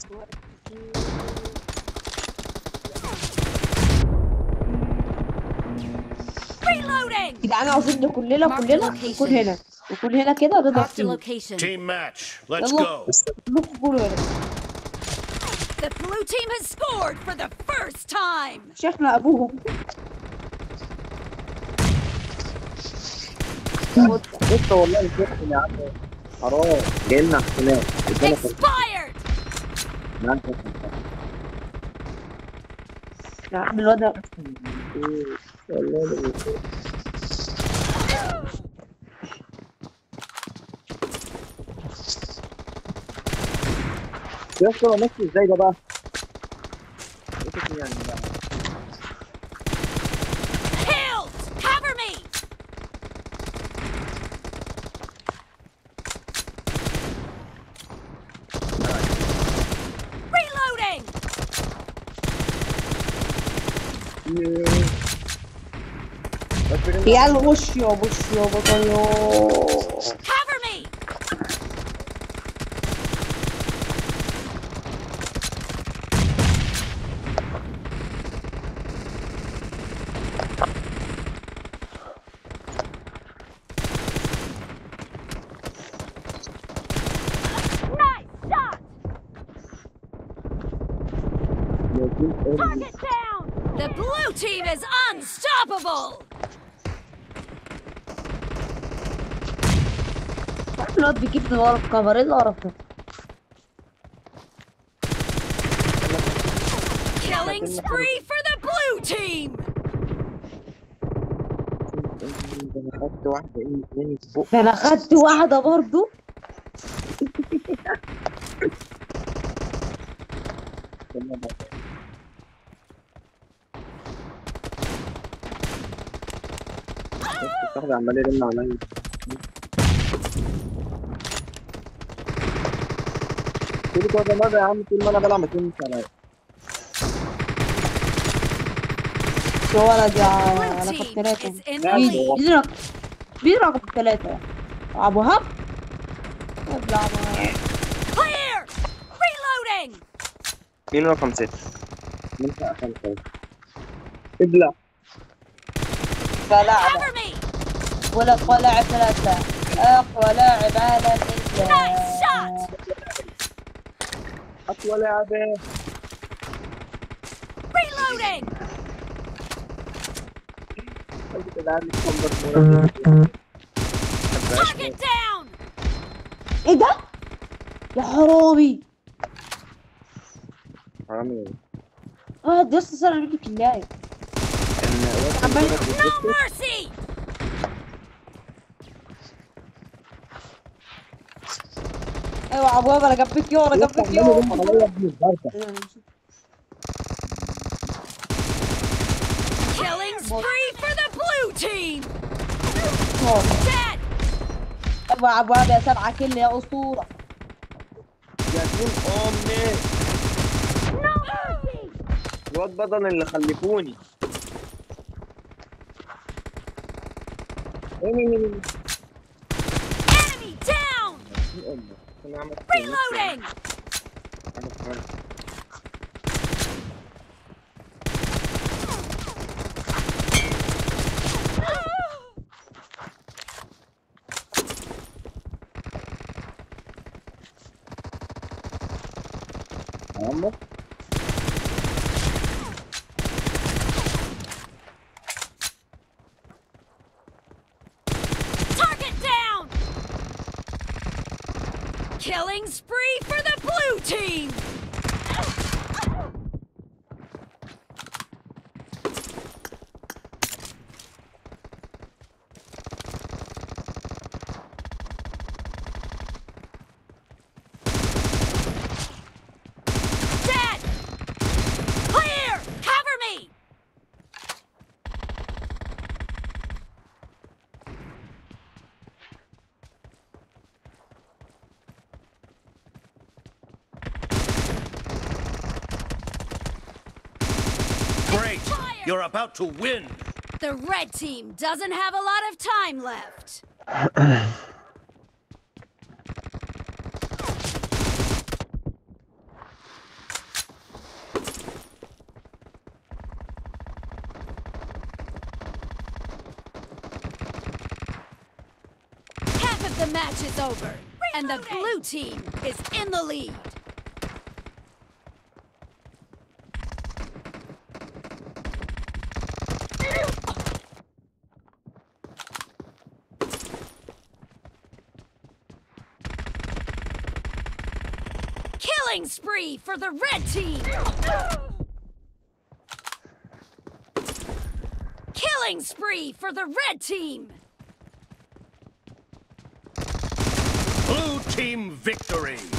Reloading. جدعان عاوزين كلنا نكون هنا نكون هنا كده نضرب Marked a فيهم. location. Team match. Let's يلا go. كلوا هنا. The blue team has scored for the first time. شيخنا ابوهم. لسه والله الفكر يا عم حرام جايلنا احتمال Expired. يا عم الواد ده يا اسطى ماشي ازاي ده بقى؟ يعني Killed. Cover me. Reloading. يلا وش يا بطيو. Cover me. Nice shot. Target down. The blue team is unstoppable. الواد بيجيب من ورا الكفر. ايه القرف ده؟ Killing spree for the blue team. انا خدت واحده ايه فوق ده انا خدت واحده برضو. الواحد عمال يرن عليا كل كده ماذا يا عم طول ما انا بلعب ما ترنش عليا شو ولد يا Blue رقم team 3 is in the lead. مين رقم 3 ابو هب ابلع Clear. Reloading. مين رقم 6 انت اخر خالص ابلع لاعب Cover me. ولا اقوى لاعب 3 اقوى لاعب عالمي. Nice shot. اقوى لاعب Reloading. Target down. ايه ده يا حرامي. حرامي ده لسه سنه بيجي في اللاعب. No mercy. ايوه ابواب انا جنبك يو. Killing spree for the blue team. Dead. ايوه ابواب يا 7 كل يا اسطوره. يا دين امي No mercy. الواد بدن اللي خلفوني Enemy down. Reloading. Target down. Killing spree for the blue team. Dead. Clear. Cover me. Great. You're about to win. The red team doesn't have a lot of time left. match is over, and the blue team is in the lead. Killing spree for the red team! Killing spree for the red team! Blue team victory!